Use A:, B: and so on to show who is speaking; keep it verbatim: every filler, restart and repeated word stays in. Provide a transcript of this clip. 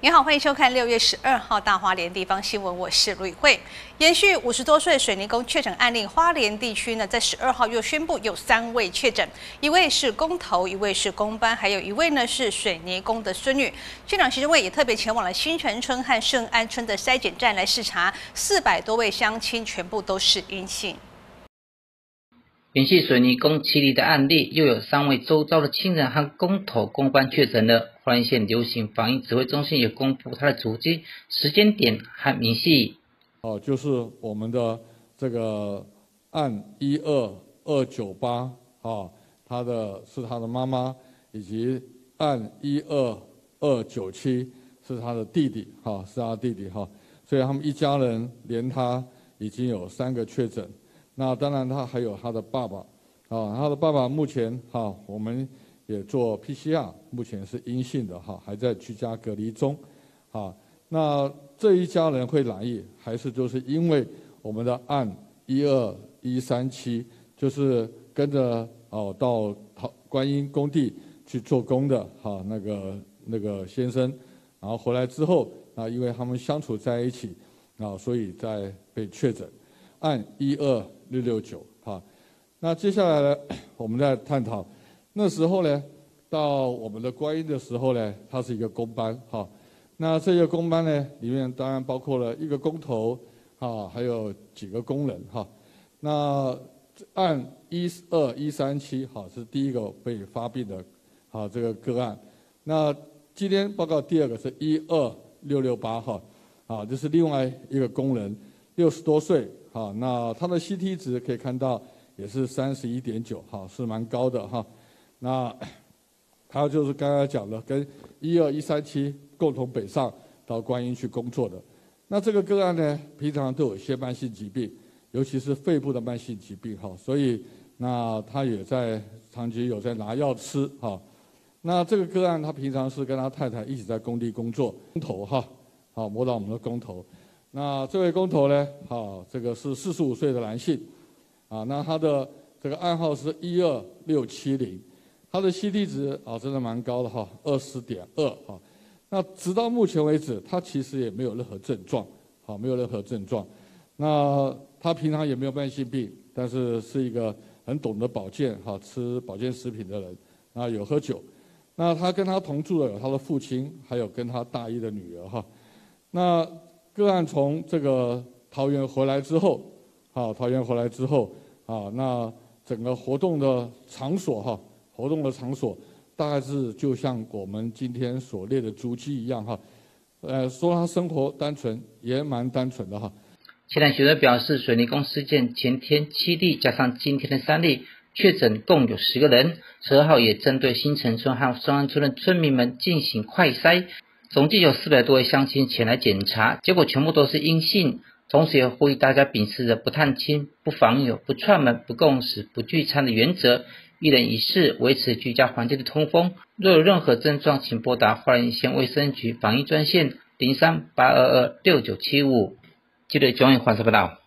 A: 你好，欢迎收看六月十二号大花莲地方新闻，我是吕慧。延续五十多岁水泥工确诊案例，花莲地区呢在十二号又宣布有三位确诊，一位是工头，一位是工班，还有一位呢是水泥工的孙女。县长徐正伟也特别前往了新城村和圣安村的筛检站来视察，四百多位乡亲全部都是阴性。
B: 延续水泥工七例的案例，又有三位周遭的亲人和工头工班确诊了。花莲县流行防疫指挥中心也公布他的足迹、时间点和明细。
C: 哦，就是我们的这个案一二二九八啊，他的是他的妈妈，以及案一二二九七是他的弟弟，哈，是他的弟弟哈，所以他们一家人连他已经有三个确诊。那当然，他还有他的爸爸，啊，他的爸爸目前哈，我们也做 P C R， 目前是阴性的哈，还在居家隔离中，啊，那这一家人会染疫，还是就是因为我们的案一二一三七，就是跟着哦到观音工地去做工的哈那个那个先生，然后回来之后啊，因为他们相处在一起，啊，所以在被确诊，案一二六六九哈，那接下来呢，我们再探讨，那时候呢，到我们的观音的时候呢，它是一个工班哈，那这个工班呢，里面当然包括了一个工头啊，还有几个工人哈，那按一二一三七哈是第一个被发病的啊这个个案，那今天报告第二个是一二六六八哈，啊这是另外一个工人，六十多岁。好，那他的 C T 值可以看到也是三十一点九，哈，是蛮高的哈。那他就是刚刚讲的，跟一二一三七共同北上到观音去工作的。那这个个案呢，平常都有一些慢性疾病，尤其是肺部的慢性疾病哈，所以那他也在长期有在拿药吃哈。那这个个案他平常是跟他太太一起在工地工作，工头哈，好摸到我们的工头。那这位工头呢？好，这个是四十五岁的男性，啊，那他的这个暗号是一二六七零，他的 C T 值啊真的蛮高的哈，二十点二哈。那直到目前为止，他其实也没有任何症状，好，没有任何症状。那他平常也没有慢性病，但是是一个很懂得保健哈，吃保健食品的人，啊，有喝酒。那他跟他同住的有他的父亲，还有跟他大一的女儿哈。那个案从这个桃园回来之后，啊，桃园回来之后，啊，那整个活动的场所哈，活动的场所大概是就像我们今天所列的足迹一样哈，呃，说他生活单纯也蛮单纯的哈。
B: 现在学者表示，水泥工事件前天七例加上今天的三例，确诊共有十个人。十二号也针对新城村和双安村的村民们进行快筛。总计有四百多位乡亲前来检查，结果全部都是阴性。同时也呼吁大家秉持着不探亲、不访友、不串门、不共识、不聚餐的原则，一人一室，维持居家环境的通风。若有任何症状，请拨打花莲县卫生局防疫专线零三八二二六九七五。记得永远欢迎报道。